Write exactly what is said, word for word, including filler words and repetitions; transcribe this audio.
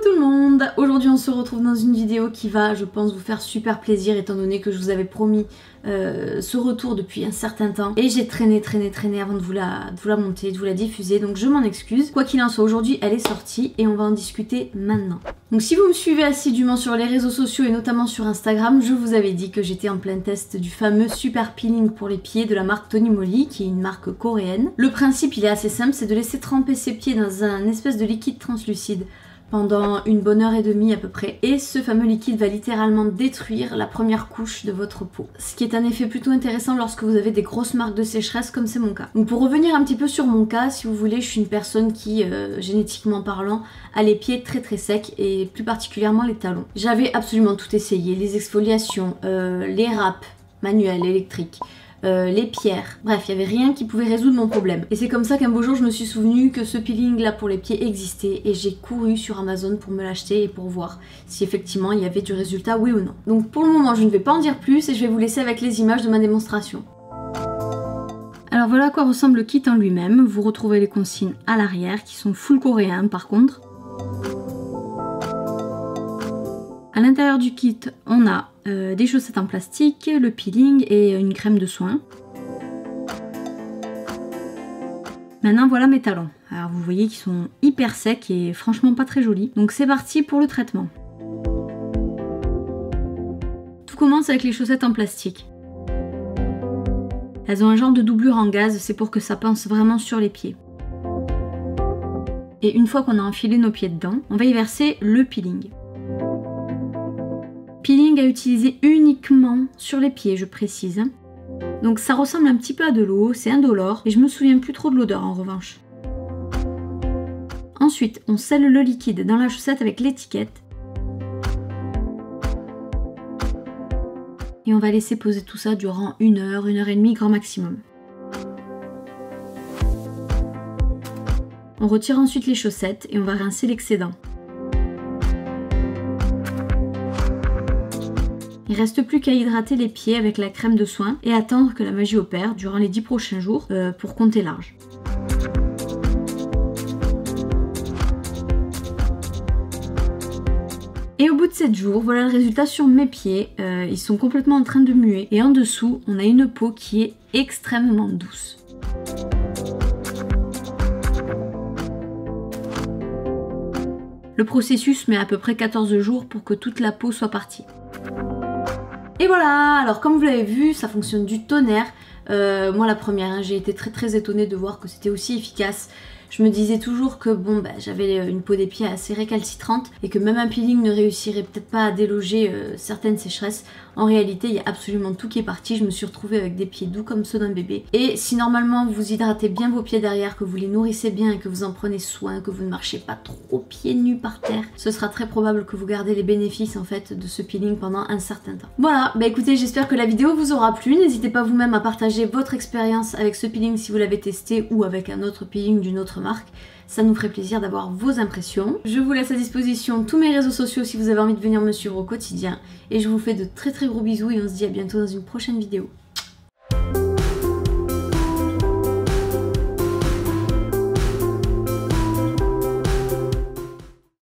tout le monde! Aujourd'hui on se retrouve dans une vidéo qui va, je pense, vous faire super plaisir étant donné que je vous avais promis euh, ce retour depuis un certain temps. Et j'ai traîné, traîné, traîné avant de vous, la, de vous la monter, de vous la diffuser, donc je m'en excuse. Quoi qu'il en soit, aujourd'hui elle est sortie et on va en discuter maintenant. Donc si vous me suivez assidûment sur les réseaux sociaux et notamment sur Instagram, je vous avais dit que j'étais en plein test du fameux Super Peeling pour les pieds de la marque Tony Moly, qui est une marque coréenne. Le principe il est assez simple, c'est de laisser tremper ses pieds dans un espèce de liquide translucide pendant une bonne heure et demie à peu près, et ce fameux liquide va littéralement détruire la première couche de votre peau, ce qui est un effet plutôt intéressant lorsque vous avez des grosses marques de sécheresse comme c'est mon cas. Donc pour revenir un petit peu sur mon cas, si vous voulez, je suis une personne qui, euh, génétiquement parlant, a les pieds très très secs et plus particulièrement les talons. J'avais absolument tout essayé, les exfoliations, euh, les râpes manuelles, électriques, Euh, les pierres, bref, il n'y avait rien qui pouvait résoudre mon problème. Et c'est comme ça qu'un beau jour je me suis souvenu que ce peeling là pour les pieds existait et j'ai couru sur Amazon pour me l'acheter et pour voir si effectivement il y avait du résultat, oui ou non. Donc pour le moment je ne vais pas en dire plus et je vais vous laisser avec les images de ma démonstration. Alors voilà à quoi ressemble le kit en lui-même. Vous retrouvez les consignes à l'arrière qui sont full coréens par contre. À l'intérieur du kit, on a euh, des chaussettes en plastique, le peeling et une crème de soin. Maintenant voilà mes talons. Alors vous voyez qu'ils sont hyper secs et franchement pas très jolis. Donc c'est parti pour le traitement. Tout commence avec les chaussettes en plastique. Elles ont un genre de doublure en gaz, c'est pour que ça pince vraiment sur les pieds. Et une fois qu'on a enfilé nos pieds dedans, on va y verser le peeling. Peeling à utiliser uniquement sur les pieds, je précise. Donc ça ressemble un petit peu à de l'eau, c'est indolore, et je me souviens plus trop de l'odeur en revanche. Ensuite, on scelle le liquide dans la chaussette avec l'étiquette. Et on va laisser poser tout ça durant une heure, une heure et demie grand maximum. On retire ensuite les chaussettes et on va rincer l'excédent. Il ne reste plus qu'à hydrater les pieds avec la crème de soin et attendre que la magie opère durant les dix prochains jours euh, pour compter large. Et au bout de sept jours, voilà le résultat sur mes pieds. Euh, ils sont complètement en train de muer et en dessous, on a une peau qui est extrêmement douce. Le processus met à peu près quatorze jours pour que toute la peau soit partie. Et voilà, alors comme vous l'avez vu, ça fonctionne du tonnerre. Euh, moi la première, hein, j'ai été très très étonnée de voir que c'était aussi efficace. Je me disais toujours que bon, bah, j'avais une peau des pieds assez récalcitrante et que même un peeling ne réussirait peut-être pas à déloger euh, certaines sécheresses. En réalité, il y a absolument tout qui est parti. Je me suis retrouvée avec des pieds doux comme ceux d'un bébé. Et si normalement vous hydratez bien vos pieds derrière, que vous les nourrissez bien et que vous en prenez soin, que vous ne marchez pas trop pieds nus par terre, ce sera très probable que vous gardez les bénéfices en fait de ce peeling pendant un certain temps. Voilà, bah écoutez, j'espère que la vidéo vous aura plu. N'hésitez pas vous-même à partager votre expérience avec ce peeling si vous l'avez testé ou avec un autre peeling d'une autre marque. Ça nous ferait plaisir d'avoir vos impressions. Je vous laisse à disposition tous mes réseaux sociaux si vous avez envie de venir me suivre au quotidien. Et je vous fais de très très gros bisous et on se dit à bientôt dans une prochaine vidéo.